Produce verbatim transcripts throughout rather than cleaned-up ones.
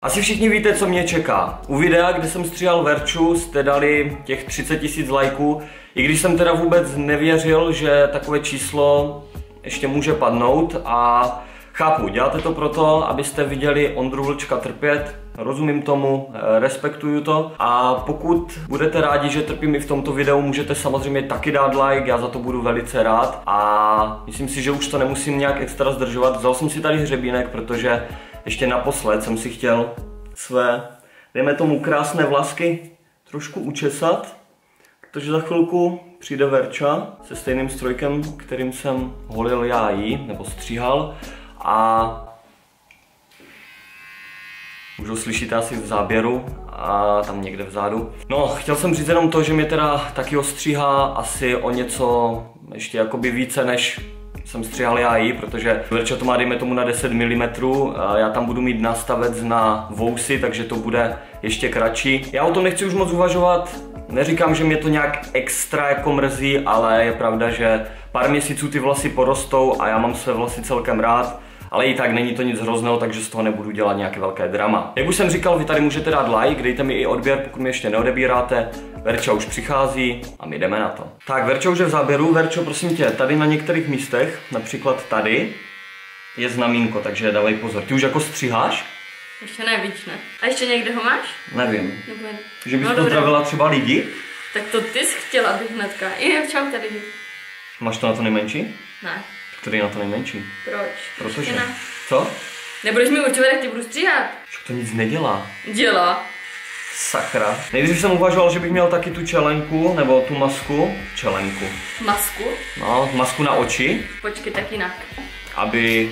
Asi všichni víte, co mě čeká. U videa, kde jsem stříhal Verču, jste dali těch třicet tisíc lajků, i když jsem teda vůbec nevěřil, že takové číslo ještě může padnout a chápu, děláte to proto, abyste viděli Ondru Vlčka trpět, rozumím tomu, respektuju to a pokud budete rádi, že trpím i v tomto videu, můžete samozřejmě taky dát like, já za to budu velice rád a myslím si, že už to nemusím nějak extra zdržovat. Vzal jsem si tady hřebínek, protože ještě naposled jsem si chtěl své, dejme tomu, krásné vlasky trošku učesat, protože za chvilku přijde Verča se stejným strojkem, kterým jsem holil já jí, nebo stříhal a už ho slyšíte asi v záběru a tam někde vzadu. No, chtěl jsem říct jenom to, že mě teda taky ostříhá asi o něco ještě jakoby více, než jsem stříhal já jí, protože Verča to má, dejme tomu, na deset milimetrů, já tam budu mít nastavec na vousy, takže to bude ještě kratší. Já o tom nechci už moc uvažovat, neříkám, že mě to nějak extra jako mrzí, ale je pravda, že pár měsíců ty vlasy porostou a já mám své vlasy celkem rád. Ale i tak není to nic hrozného, takže z toho nebudu dělat nějaké velké drama. Jak už jsem říkal, vy tady můžete dát like, dejte mi i odběr, pokud mi ještě neodebíráte. Verča už přichází a my jdeme na to. Tak, Verča už je v záběru. Verčo, prosím tě, tady na některých místech, například tady, je znamínko, takže dávej pozor. Ty už jako stříháš? Ještě ne, víc ne. A ještě někde ho máš? Nevím. Nebo... Že bys no, pozdravila třeba lidi? Tak to ty jsi chtěla, abych hnedka. I čau tady. Máš to na to nejmenší? Ne. Který je na to nejmenší? Proč? Protože? Ne. Co? Nebudeš mi určovat, jak ti budu stříhat. To nic nedělá. Dělá. Sakra. Nejdřív jsem uvažoval, že bych měl taky tu čelenku, nebo tu masku. Čelenku. Masku? No, masku na oči. Počkej, tak jinak. Aby...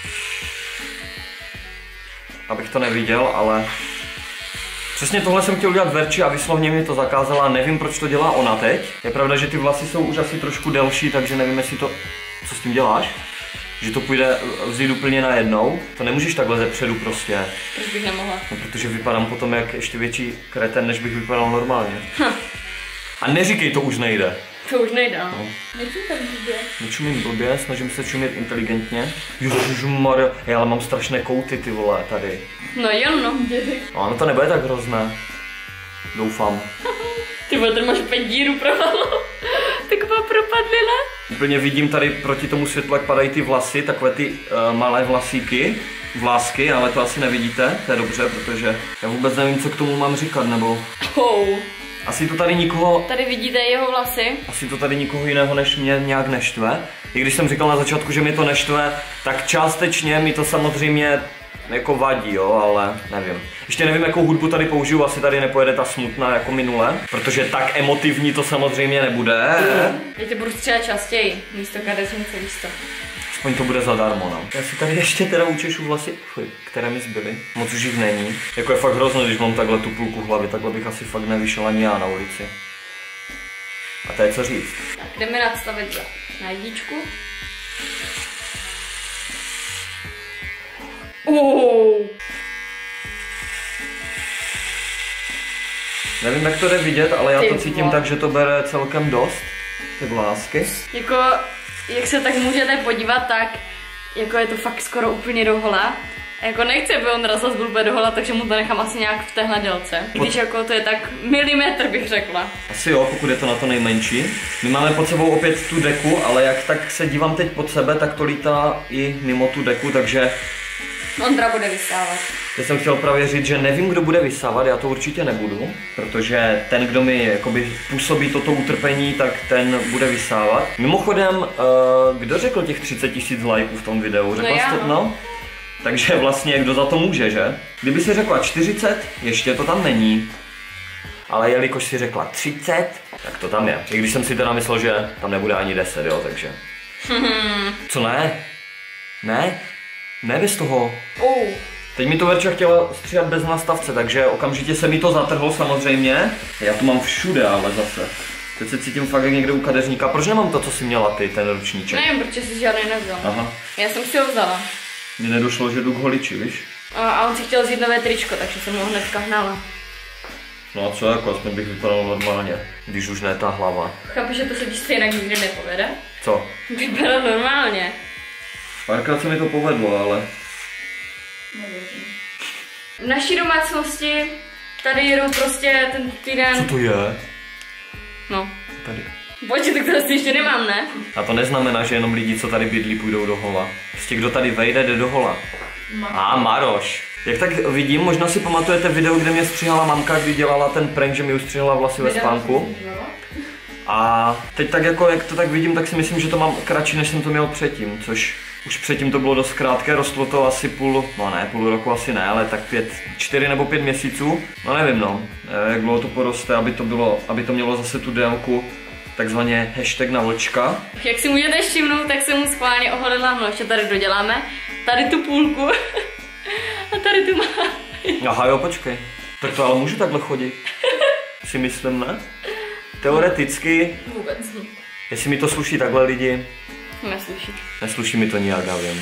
Abych to neviděl, ale... Přesně tohle jsem chtěl udělat Verči a vyslovně mi to zakázala, nevím, proč to dělá ona teď. Je pravda, že ty vlasy jsou už asi trošku delší, takže nevím, jestli to... Co s tím děláš? Že to půjde vzít úplně najednou? To nemůžeš takhle zepředu prostě. Proč bych nemohla? No, protože vypadám potom jak ještě větší kreten, než bych vypadal normálně. Hm. A neříkej, to už nejde. To už nejde, no. Nečum tak blbě. Nečumím blbě, snažím se čumět inteligentně. Ježišmarja, já ale mám strašné kouty, ty vole, tady. No jenom, dědy. No, to nebude tak hrozné. Doufám. Ty vole, tady máš opět díru pro hlavu. Taková propadlina. Úplně vidím tady proti tomu světlu, jak padají ty vlasy, takové ty uh, malé vlasíky, vlásky, ale to asi nevidíte, to je dobře, protože já vůbec nevím, co k tomu mám říkat, nebo... Oh. Asi to tady nikoho... Tady vidíte jeho vlasy. Asi to tady nikoho jiného než mě nějak neštve. I když jsem říkal na začátku, že mi to neštve, tak částečně mi to samozřejmě jako vadí, jo, ale nevím. Ještě nevím, jakou hudbu tady použiju, asi tady nepojede ta smutná jako minule, protože tak emotivní to samozřejmě nebude. Já tě budu stříhat častěji, místo kadeřnice, víš to. Aspoň to bude zadarmo, no. Já si tady ještě teda učešu vlasy, fuj, které mi zbyly. Moc už jich není. Jako je fakt hrozné, když mám takhle tu půlku hlavy, takhle bych asi fakt nevyšel ani já na ulici. A to je co říct. Tak jdeme nadstavit za na jedničku. Uh. Nevím, jak to jde vidět, ale já Ty to cítím vole. tak, že to bere celkem dost. Ty vlásky. Jako, jak se tak můžete podívat, tak jako je to fakt skoro úplně dohola. A jako nechci, aby on razil z blbé dohola, takže mu to nechám asi nějak v téhle délce. I když jako to je tak milimetr, bych řekla. Asi jo, pokud je to na to nejmenší. My máme pod sebou opět tu deku, ale jak tak se dívám teď pod sebe, tak to lítá i mimo tu deku, takže... Ondra bude vysávat. Já jsem chtěl právě říct, že nevím, kdo bude vysávat, já to určitě nebudu, protože ten, kdo mi jakoby působí toto utrpení, tak ten bude vysávat. Mimochodem, uh, kdo řekl těch třicet tisíc lajků v tom videu? Řekla no, jsi to, no? Takže vlastně kdo za to může, že? Kdyby si řekla čtyřicet, ještě to tam není. Ale jelikož si řekla třicet, tak to tam je. I když jsem si teda myslel, že tam nebude ani deset, jo, takže... Co ne? Ne? Ne bez toho. Uh. Teď mi to Verča chtěla stříhat bez nastavce, takže okamžitě se mi to zatrhlo samozřejmě. Já to mám všude, ale zase. Teď se cítím fakt jak někde u kadeřníka. Proč nemám to, co jsi měla ty, ten ručníček? Nevím, protože jsi žádný nevzal. Aha. Já jsem si ho vzala. Mně nedošlo, že jdu k holiči, víš? A, a on si chtěl vzít nové tričko, takže jsem ho hnedka hnala. No a co, jako aspoň bych vypadal normálně, když už ne ta hlava. Chápu, že to se ti stejně nikdy nepovede? Co? Vypadá normálně. Párkrát se mi to povedlo, ale... Nevěřím. V naší domácnosti tady jedou prostě ten týden... Co to je? No. Tady. Počkej, tak to asi ještě nemám, ne? A to neznamená, že jenom lidi, co tady bydlí, půjdou do hola. Prostě kdo tady vejde, jde do hola. A ah, Maroš. Jak tak vidím, možná si pamatujete video, kde mě stříhala mamka, kdy dělala ten prank, že mi ustříhala vlasy ve spánku. A teď tak jako, jak to tak vidím, tak si myslím, že to mám kratší, než jsem to měl předtím, což už předtím to bylo dost krátké, rostlo to asi půl, no ne, půl roku asi ne, ale tak pět, čtyři nebo pět měsíců, no nevím no, jak dlouho to poroste, aby to bylo, aby to mělo zase tu délku, takzvaně hashtag na vlčka. Jak si můžete všimnout, tak jsem mu schválně oholila mluvče, tady doděláme, tady tu půlku a tady tu má. Aha jo, počkej, tak to ale můžu takhle chodit, si myslím, ne? Teoreticky, vůbec. Jestli mi to sluší takhle lidi, nesluší. Nesluší mi to nijak, já vím.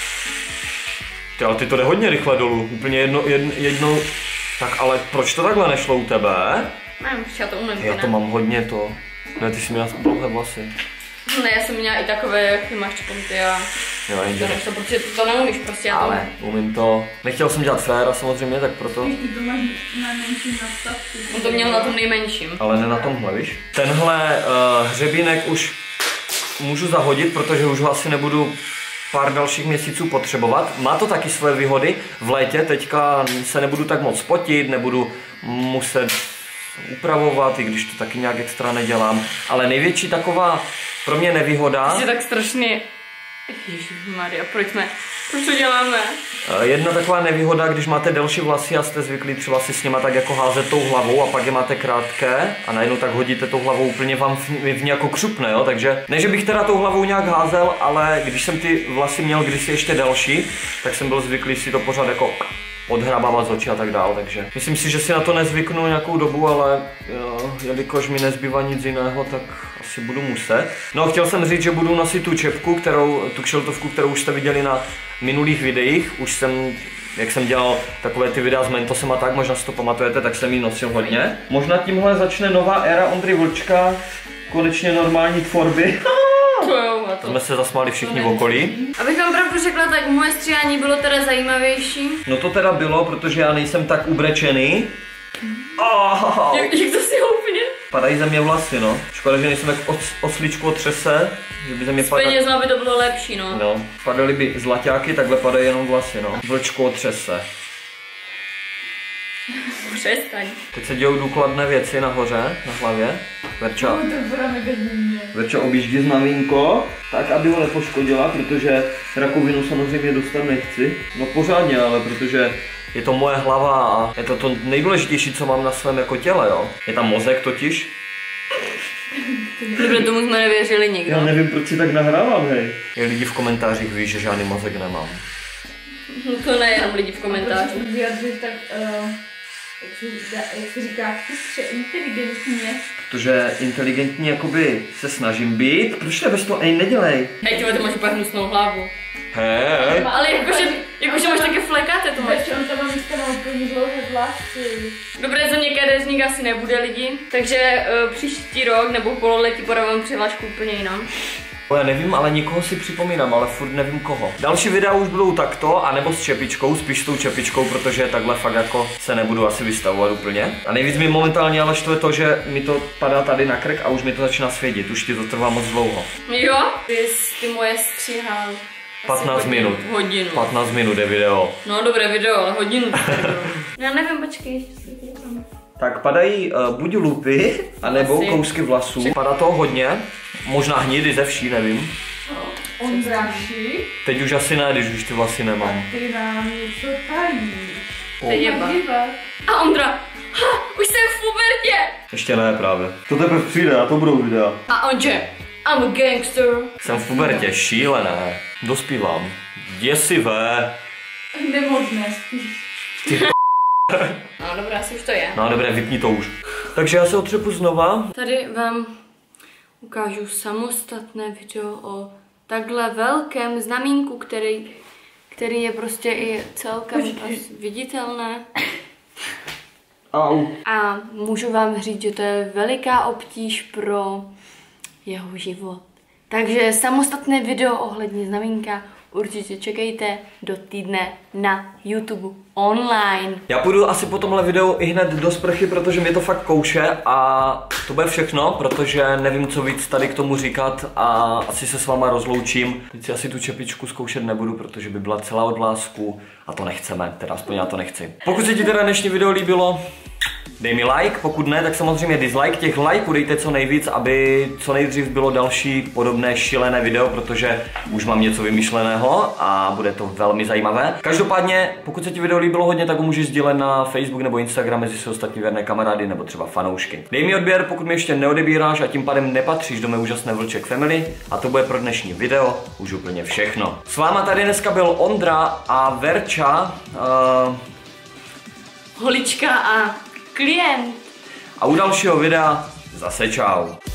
Ty, ale ty to jde hodně rychle dolů, úplně jedno, jedno, jedno, tak ale proč to takhle nešlo u tebe? Nevím, já to umím. Já to mám hodně to, ne, ty jsi měla dlouhé vlasy. Ne, já jsem měla i takové, jak máš čponty a... Jo, jenže. To, protože to, to neumíš prostě, já to ale umím to. Nechtěl jsem dělat féra samozřejmě, tak proto. Ty to máš na menším nastavku. On to měl na tom nejmenším. Ale ne na tomhle, víš? Tenhle uh, hřebínek už můžu zahodit, protože už ho asi nebudu pár dalších měsíců potřebovat. Má to taky svoje výhody. V létě teďka se nebudu tak moc potit, nebudu muset upravovat, i když to taky nějak extra nedělám. Ale největší taková pro mě nevýhoda... Jsi tak strašně... Ježišmarja, proč jsme... Proč to děláme? Jedna taková nevýhoda, když máte delší vlasy a jste zvyklí třeba si s nima tak jako házet tou hlavou a pak je máte krátké a najednou tak hodíte tou hlavou úplně vám v, v nějakou křupne, jo, takže ne, že bych teda tou hlavou nějak házel, ale když jsem ty vlasy měl kdysi ještě delší, tak jsem byl zvyklý si to pořád jako odhrabávat z očí a tak dál, takže myslím si, že si na to nezvyknu nějakou dobu, ale jo, jelikož mi nezbývá nic jiného, tak asi budu muset. No, chtěl jsem říct, že budu nosit tu čepku, kterou, tu kšeltovku, kterou už jste viděli na minulých videích, už jsem, jak jsem dělal takové ty videa s Mentosem a tak, možná si to pamatujete, tak jsem ji nosil hodně. Možná tímhle začne nová éra Ondry Vlčka, konečně normální tvorby. To jo, to. Jsme se zasmáli všichni v okolí. Abych vám pravdu řekla, tak moje stříhání bylo teda zajímavější. No to teda bylo, protože já nejsem tak ubrečený. Oh. Jak, jak to si ho úplně? Padají ze mě vlasy, no. Škoda, že nejsem jak os, osličku otřese, že by ze mě padaly. Penězma by to bylo lepší, no. No, padaly by zlaťáky, takhle padají jenom vlasy, no. Vlčku otřese. Přestaň. Teď se dějou důkladné věci nahoře, na hlavě. Verča, No, to bude mega divně. Verča objíždí znamínko, tak aby ho nepoškodila, protože rakovinu samozřejmě dostat nechci. No pořádně, ale protože je to moje hlava a je to to nejdůležitější, co mám na svém jako těle, jo. Je tam mozek totiž. Dobře, tomu jsme nevěřili nikdo. Já nevím, proč si tak nahrávám, hej. Je lidi v komentářích ví, že žádný mozek nemám. No to ne, jenom lidi v komentářích. Vyjadřuješ tak, uh, jak, se, jak se říká, chytře, inteligentně. Protože inteligentní jakoby se snažím být. Proč to bez toho, ej, nedělej. Hej, ty máš úplně hnusnou hlavu. Hej. Ale jakože, jakože máš také flekáte, to máš. On tam místo má úplně dlouhé vlasy. Dobré, za mě kadeřník asi nebude lidi, takže uh, příští rok nebo pololetí podávám přihlášku úplně jinam. Já nevím, ale nikoho si připomínám, ale furt nevím koho. Další videa už budou takto, anebo s čepičkou, spíš s tou čepičkou, protože takhle fakt jako se nebudu asi vystavovat úplně. A nejvíc mi momentálně ale štve to, že mi to padá tady na krk a už mi to začíná svědět, už ti to trvá moc dlouho. Jo? Ty, ty moje stříhal. patnáct minut. Hodinu. patnáct minut je video. No dobré video, ale hodinu. Já nevím, počkej, ještě se koukám. Tak padají uh, buď lupy, anebo Asi. kousky vlasů. Padá toho hodně, možná hnidy ze vší, nevím. Ondráši, Teď už asi ne, když už ty vlasy nemám. ty nám něco tají. To je jeba. A Ondra, ha, už jsem v pubertě. Ještě ne právě. To teprve přijde, a to budou videa. A on že, I'm a gangster. Jsem v pubertě, šílené. Dospívám. Děsivé. Nemožné spíš. No dobré, asi už to je. No dobré, vypni to už. Takže já se otřepu znova. Tady vám ukážu samostatné video o takhle velkém znamínku, který, který je prostě i celkem viditelné. Au. A můžu vám říct, že to je veliká obtíž pro jeho život. Takže samostatné video ohledně znamínka určitě čekejte do týdne na YouTube online. Já půjdu asi po tomhle videu i hned do sprchy, protože mě to fakt kouše a to bude všechno, protože nevím, co víc tady k tomu říkat a asi se s váma rozloučím. Teď si asi tu čepičku zkoušet nebudu, protože by byla celá od vlásku a to nechceme, teda aspoň já to nechci. Pokud se ti teda dnešní video líbilo, dej mi like, pokud ne, tak samozřejmě dislike. Těch lajků dejte co nejvíc, aby co nejdřív bylo další podobné šílené video, protože už mám něco vymyšleného a bude to velmi zajímavé. Každopádně, pokud se ti video líbilo hodně, tak ho můžeš sdílet na Facebook nebo Instagram mezi své ostatní věrné kamarády nebo třeba fanoušky. Dej mi odběr, pokud mi ještě neodebíráš a tím pádem nepatříš do mé úžasné Vlček Family, a to bude pro dnešní video už úplně všechno. S váma tady dneska byl Ondra a Verča. Uh... Holička a klient. A u dalšího videa zase čau.